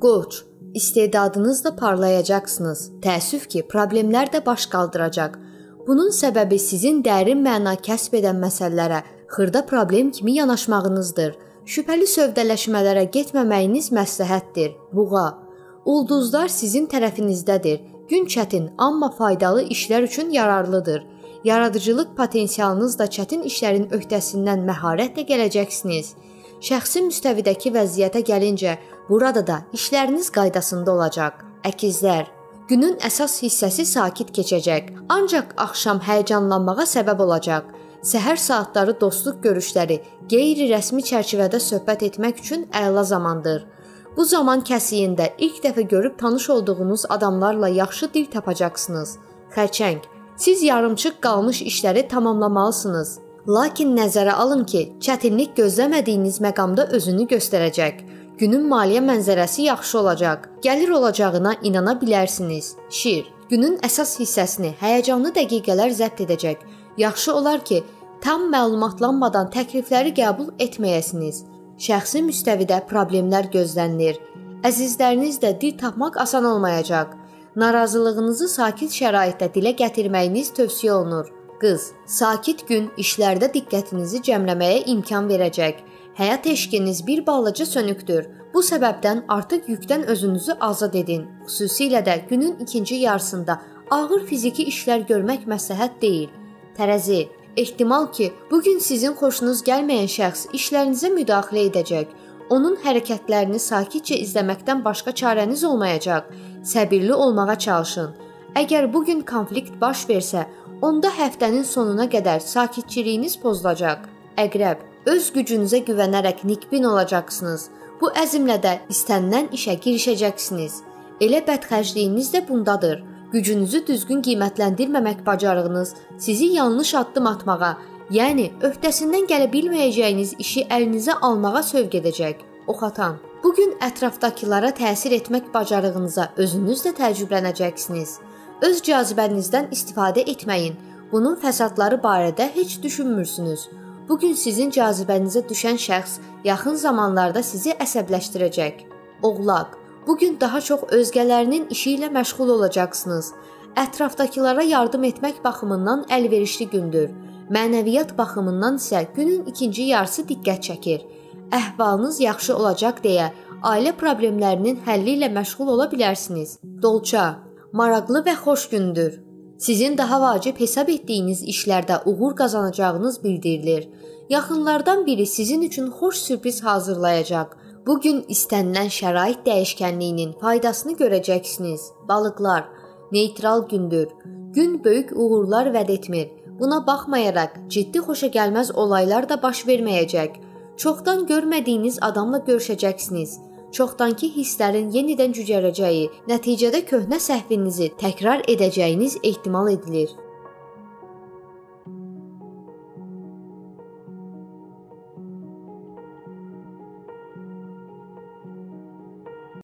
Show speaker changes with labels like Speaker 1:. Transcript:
Speaker 1: Qoç, istedadınızla parlayacaqsınız. Təəssüf ki, problemlər də baş qaldıracaq. Bunun səbəbi sizin dərin məna kəsb edən məsələlərə xırda problem kimi yanaşmağınızdır. Şübhəli sövdələşmələrə getməməyiniz məsləhətdir. Buğa, ulduzlar sizin tərəfinizdədir. Gün çətin, amma faydalı işlər üçün yararlıdır. Yaradıcılıq potensialınız da çətin işlərin öhdəsindən məharətlə gələcəksiniz. Şəxsi müstəvidəki vəziyyətə gəlincə, burada da işləriniz qaydasında olacaq. Əkizlər, günün əsas hissəsi sakit keçəcək, ancaq axşam həyəcanlanmağa səbəb olacaq. Səhər saatları dostluq görüşləri, qeyri-rəsmi çərçivədə söhbət etmək üçün əla zamandır. Bu zaman kəsiyində ilk dəfə görüb tanış olduğunuz adamlarla yaxşı dil tapacaqsınız. Xərçəng, siz yarımçıq qalmış işləri tamamlamalısınız. Lakin nəzərə alın ki, çətinlik gözləmədiyiniz məqamda özünü göstərəcək. Günün maliyyə mənzərəsi yaxşı olacaq. Gəlir olacağına inana bilərsiniz. Şir, günün əsas hissəsini həyəcanlı dəqiqələr zəbt edəcək. Yaxşı olar ki, tam məlumatlanmadan təklifləri qəbul etməyəsiniz. Şəxsi müstəvidə problemlər gözlənilir. Əzizlərinizlə dil tapmaq asan olmayacaq. Narazılığınızı sakit şəraitdə dilə gətirməyiniz tövsiyə olunur. Qız, sakit gün işlərdə diqqətinizi cəmləməyə imkan verəcək. Həyat eşqiniz bir balaca sönükdür. Bu səbəbdən artıq yükdən özünüzü azad edin. Xüsusilə də günün ikinci yarısında ağır fiziki işlər görmək məsləhət deyil. Tərəzi, ehtimal ki, bugün sizin xoşunuz gəlməyən şəxs işlərinizə müdaxilə edəcək. Onun hərəkətlərini sakitcə izləməkdən başqa çarəniz olmayacaq. Səbirli olmağa çalışın. Əgər bugün konflikt baş versə, onda həftənin sonuna qədər sakitçiliyiniz pozulacaq. Əqrəb, öz gücünüzə güvənərək nikbin olacaqsınız. Bu əzmlə də istənilən işə girişəcəksiniz. Elə bədxərcliyiniz də bundadır. Gücünüzü düzgün qiymətləndirməmək bacarığınız sizi yanlış addım atmağa, yəni öhdəsindən gələ bilməyəcəyiniz işi əlinizə almağa sövq edəcək. Oxatan, bugün ətrafdakılara təsir etmək bacarığınıza özünüz də təəccüblənəcəksiniz. Öz cazibənizdən istifadə etməyin. Bunun fəsadları barədə heç düşünmürsünüz. Bugün sizin cazibənizə düşən şəxs yaxın zamanlarda sizi əsəbləşdirəcək. Oğlaq, bugün daha çox özgələrinin işi ilə məşğul olacaqsınız. Ətrafdakılara yardım etmək baxımından əlverişli gündür. Mənəviyyat baxımından isə günün ikinci yarısı diqqət çəkir. Əhvalınız yaxşı olacaq deyə ailə problemlərinin həlli ilə məşğul ola bilərsiniz. Dolça, maraqlı və xoş gündür. Sizin daha vacib hesab etdiyiniz işlərdə uğur qazanacağınız bildirilir. Yaxınlardan biri sizin üçün xoş sürpriz hazırlayacaq. Bugün istənilən şərait dəyişkənliyinin faydasını görəcəksiniz. Balıqlar, neytral gündür. Gün böyük uğurlar vəd etmir. Buna baxmayaraq ciddi xoşagəlməz olaylar da baş verməyəcək. Çoxdan görmədiyiniz adamla görüşəcəksiniz. Çoxdankı hisslərin yenidən cücərəcəyi, nəticədə köhnə səhvinizi təkrar edəcəyiniz ehtimal edilir.